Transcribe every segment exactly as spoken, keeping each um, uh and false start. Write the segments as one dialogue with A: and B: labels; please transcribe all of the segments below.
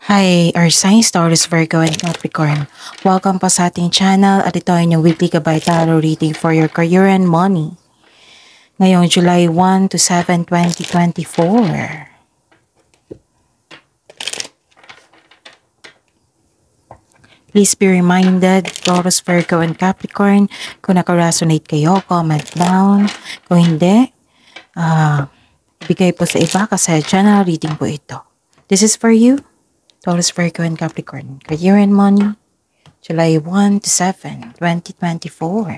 A: Hi, our signs, Taurus, Virgo, and Capricorn. Welcome po sa ating channel at ito ay inyong weekly gabay tarot reading for your career and money. Ngayong July first to seventh, twenty twenty-four. Please be reminded, Taurus, Virgo, and Capricorn, kung naka-resonate kayo, comment down. Kung hindi, uh, ibigay po sa iba kasi channel reading po ito. This is for you, Taurus, Virgo, and Capricorn. Career and money, July first to seventh, twenty twenty-four.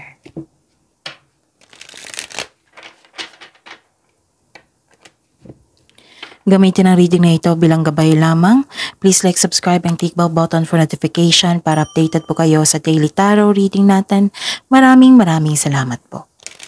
A: Gamitin ang reading na ito bilang gabay lamang. Please like, subscribe, and click bell button for notification para updated po kayo sa daily tarot reading natin. Maraming maraming salamat po.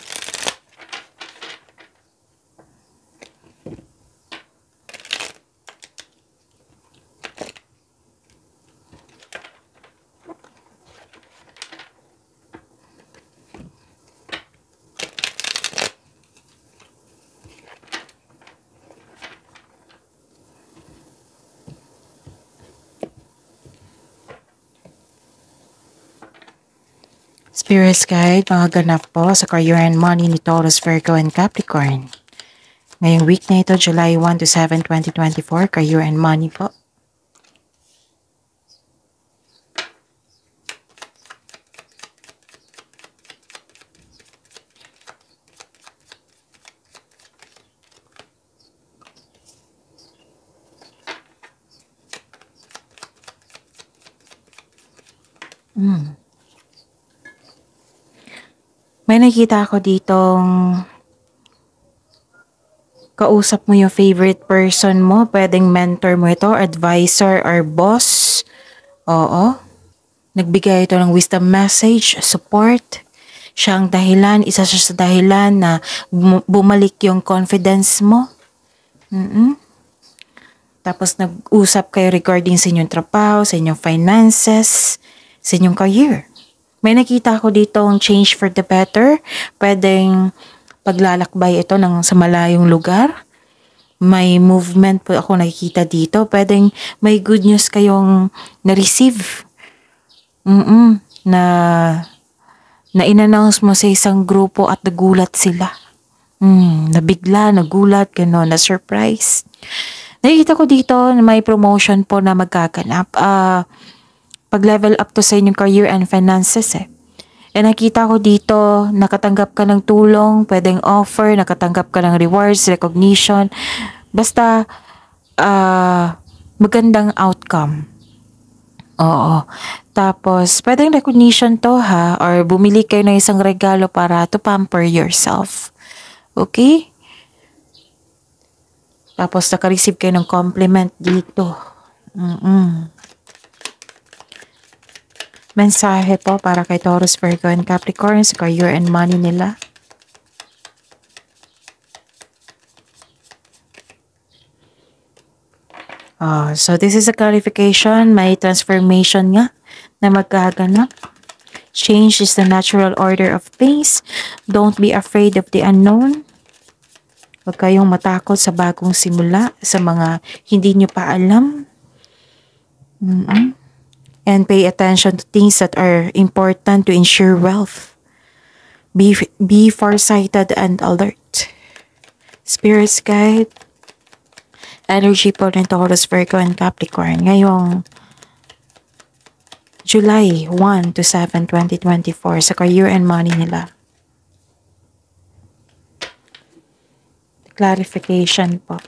A: Spirit Guide, mga ganap po sa career and money ni Taurus, Virgo, and Capricorn. Ngayong week na ito, July first to seventh, twenty twenty-four, career and money po. Hmm. May nakita ako ditong kausap mo yung favorite person mo. Pwedeng mentor mo ito, advisor, or boss. Oo. Nagbigay ito ng wisdom message, support. Siya ang dahilan, isa siya sa dahilan na bumalik yung confidence mo. Mm-mm. Tapos nag-usap kayo regarding sa inyong trabaho, sa inyong finances, sa inyong career. May nakita ko dito ang change for the better. Pwedeng paglalakbay ito ng sa malayong lugar. May movement po ako nakikita dito. Pwedeng may good news kayong na-receive. Mm-mm, na na in-announce mo sa isang grupo at nagulat sila. Mm, nabigla, nagulat, gano'n, na-surprise. Nakikita ko dito na may promotion po na magkaganap. Ah... Uh, pag-level up to sa inyong career and finances eh. E nakita ko dito, nakatanggap ka ng tulong, pwedeng offer, nakatanggap ka ng rewards, recognition. Basta, uh, magandang outcome. Oo. Tapos, pwedeng recognition to ha, or bumili kayo ng isang regalo para to pamper yourself. Okay? Tapos, naka-receive kayo ng compliment dito. Mm-mm. Mensahe po para kay Taurus, Virgo, and Capricorn sa career and money nila. Uh, so this is a clarification. May transformation nga na magkaganap. Change is the natural order of things. Don't be afraid of the unknown. Huwag kayong matakot sa bagong simula, sa mga hindi nyo pa alam. Mm-mm. And pay attention to things that are important to ensure wealth. Be, be farsighted and alert. Spirit's Guide. Energy po ng Taurus, Virgo, and Capricorn. Ngayong July first to seventh, twenty twenty-four sa career and money nila. Clarification po.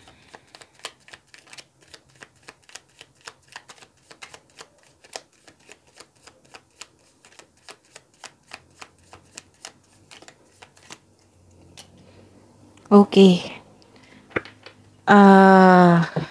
A: Okay. Ah... Uh,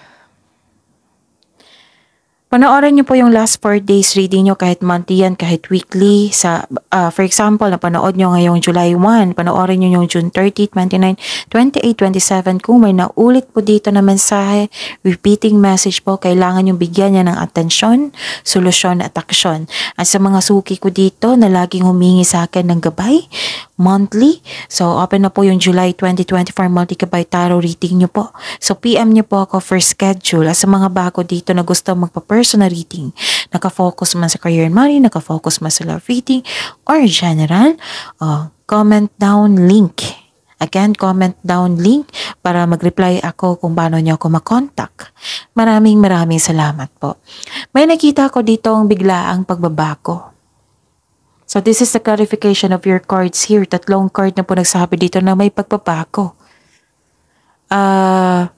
A: panoorin nyo po yung last four days reading nyo kahit monthly yan, kahit weekly. Sa, uh, for example, napanood nyo ngayong July first, panoorin nyo yung June thirty, twenty-nine, twenty-eight, twenty-seven. Kung may naulit po dito na mensahe, repeating message po, kailangan yung bigyan niya ng atensyon, solusyon at aksyon. At sa mga suki ko dito na laging humingi sa akin ng gabay, monthly. So, open na po yung July twenty twenty-four Multi-Gabay Tarot reading nyo po. So, P M nyo po ako for schedule. At sa mga bago dito na gusto magpa-personal reading, nakafocus man sa career and money, nakafocus man sa love reading, or general, uh, comment down link. Again, comment down link para mag-reply ako kung paano nyo ako makontak. Maraming maraming salamat po. May nakita ko dito ang biglaang pagbabago. So this is the clarification of your cards here. Tatlong card na po nagsabi dito na may pagbabago. Ah... Uh,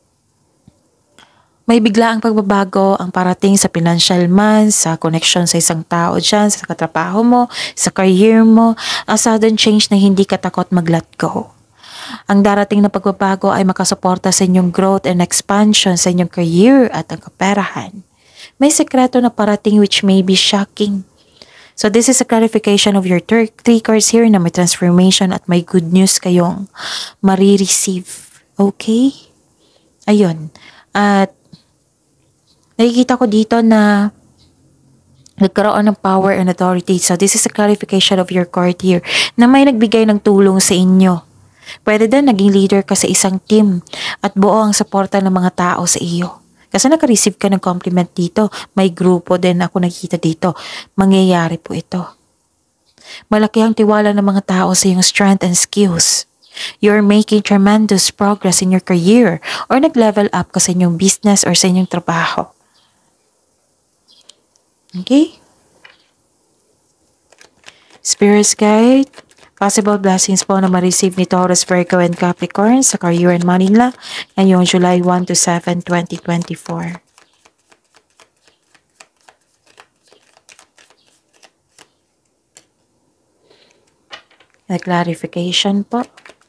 A: May biglaang pagbabago ang parating sa financial man, sa connection sa isang tao dyan, sa katrabaho mo, sa career mo, a sudden change na hindi ka takot mag-let go. Ang darating na pagbabago ay makasuporta sa inyong growth and expansion sa inyong career at ang kaperahan. May sekreto na parating which may be shocking. So this is a clarification of your three cards here na may transformation at may good news kayong marireceive. Okay? Ayun. At nakikita ko dito na nagkaroon ng power and authority. So this is a clarification of your card here na may nagbigay ng tulong sa inyo. Pwede din naging leader ka sa isang team at buo ang suporta ng mga tao sa iyo. Kasi naka-receive ka ng compliment dito. May grupo din ako nakikita dito. Mangyayari po ito. Malaki ang tiwala ng mga tao sa iyong strength and skills. You're making tremendous progress in your career or nag-level up ka sa inyong business or sa inyong trabaho. Okay? Spirit's Guide, possible blessings po na ma-receive ni Taurus, Virgo, and Capricorn sa career and money nila ngayong July one to seven, twenty twenty-four. Na clarification po.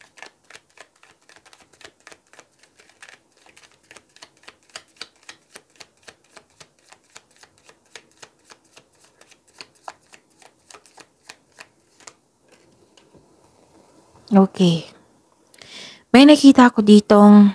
A: Okay. May nakita ko ditong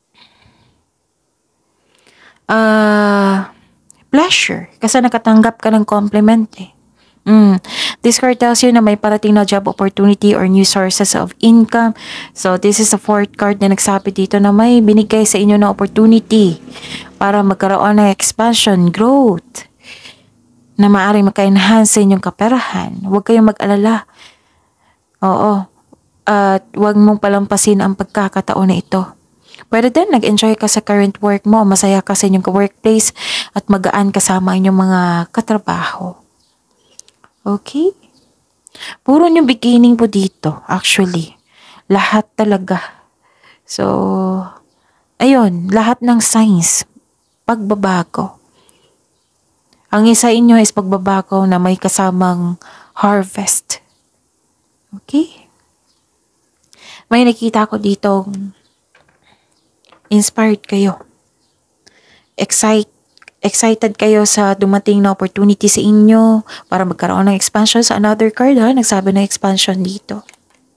A: uh, pleasure kasi nakatanggap ka ng compliment eh. Mm. This card tells you na may parating na job opportunity or new sources of income. So this is the fourth card na nagsabi dito na may binigay sa inyo na opportunity para magkaroon ng expansion, growth na maaaring maka-enhance sa inyong kaperahan. Huwag kayong mag-alala. Oo. At huwag mong palampasin ang pagkakataon na ito. Pwede din nag-enjoy ka sa current work mo, masaya ka sa inyong workplace at magaan kasama inyong mga katrabaho. Okay? Puro yung beginning po dito, actually. Lahat talaga. So, ayun, lahat ng signs, pagbabago. Ang isa inyo is pagbabago na may kasamang harvest. Okay? May nakita ko dito, inspired kayo. Excite, excited kayo sa dumating na opportunity sa inyo para magkaroon ng expansion sa another card ha. Nagsabi na expansion dito.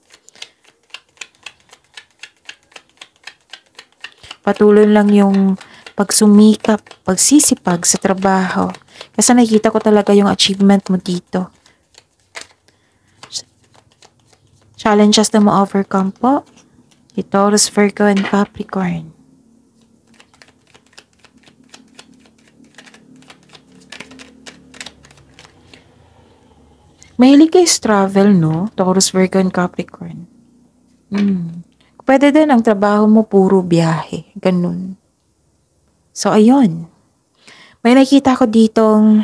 A: Patuloy lang yung pagsumikap, pagsisipag sa trabaho. Kasi nakikita ko talaga yung achievement mo dito. Challenges na ma-overcome po. Taurus, Virgo, and Capricorn. Mahilig kayo sa travel, no? Taurus, Virgo, and Capricorn. Hmm. Pwede din ang trabaho mo puro biyahe. Ganun. So, ayun. May nakita ko ditong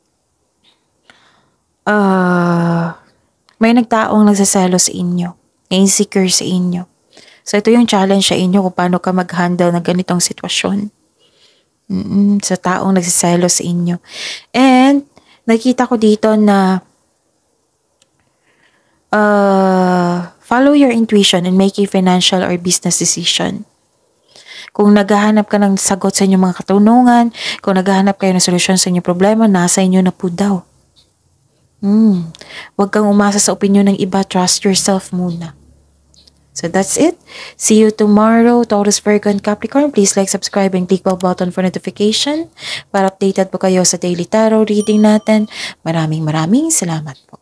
A: ah... Uh, may nagtaong nagsaselo sa inyo, insecure sa inyo. So, ito yung challenge sa inyo kung paano ka mag-handle ng ganitong sitwasyon. Mm-mm, sa taong nagsaselo sa inyo. And, nakita ko dito na uh, follow your intuition and make a financial or business decision. Kung naghahanap ka ng sagot sa inyong mga katanungan, kung naghahanap kayo ng solusyon sa inyong problema, nasa inyo na po daw. Hmm. Huwag kang umasa sa opinion ng iba. Trust yourself muna. So that's it. See you tomorrow. Taurus, Virgo, and Capricorn. Please like, subscribe, and click bell button for notification para updated po kayo sa daily tarot reading natin. Maraming maraming salamat po.